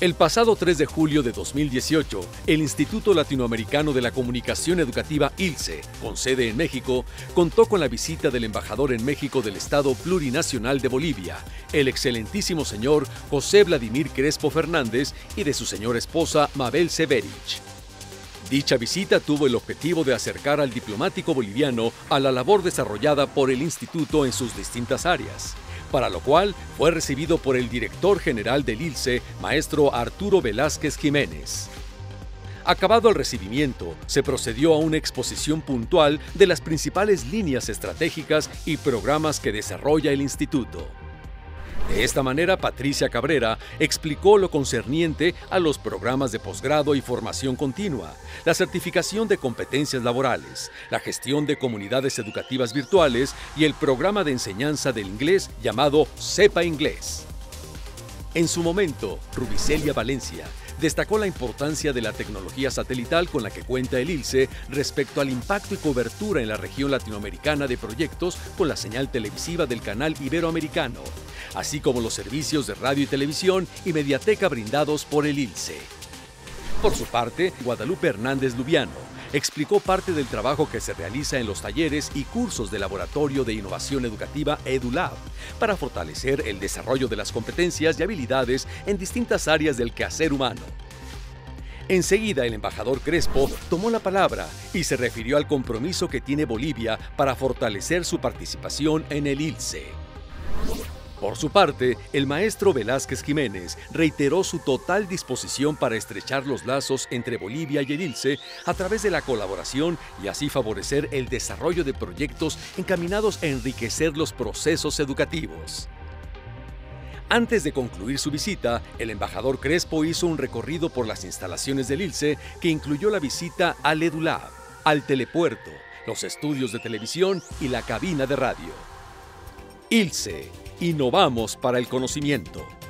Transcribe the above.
El pasado 3 de julio de 2018, el Instituto Latinoamericano de la Comunicación Educativa ILCE, con sede en México, contó con la visita del embajador en México del Estado Plurinacional de Bolivia, el excelentísimo señor José Vladimir Crespo Fernández, y de su señora esposa Mabel Severich. Dicha visita tuvo el objetivo de acercar al diplomático boliviano a la labor desarrollada por el instituto en sus distintas áreas, para lo cual fue recibido por el director general del ILCE, maestro Arturo Velázquez Jiménez. Acabado el recibimiento, se procedió a una exposición puntual de las principales líneas estratégicas y programas que desarrolla el instituto. De esta manera, Patricia Cabrera explicó lo concerniente a los programas de posgrado y formación continua, la certificación de competencias laborales, la gestión de comunidades educativas virtuales y el programa de enseñanza del inglés llamado Sepa Inglés. En su momento, Rubicelia Valencia destacó la importancia de la tecnología satelital con la que cuenta el ILCE respecto al impacto y cobertura en la región latinoamericana de proyectos con la señal televisiva del canal iberoamericano, así como los servicios de radio y televisión y mediateca brindados por el ILCE. Por su parte, Guadalupe Hernández Lubiano explicó parte del trabajo que se realiza en los talleres y cursos de Laboratorio de Innovación Educativa EduLab para fortalecer el desarrollo de las competencias y habilidades en distintas áreas del quehacer humano. Enseguida, el embajador Crespo tomó la palabra y se refirió al compromiso que tiene Bolivia para fortalecer su participación en el ILCE. Por su parte, el maestro Velázquez Jiménez reiteró su total disposición para estrechar los lazos entre Bolivia y el ILCE a través de la colaboración y así favorecer el desarrollo de proyectos encaminados a enriquecer los procesos educativos. Antes de concluir su visita, el embajador Crespo hizo un recorrido por las instalaciones del ILCE que incluyó la visita al EduLab, al telepuerto, los estudios de televisión y la cabina de radio. ILCE. Innovamos para el conocimiento.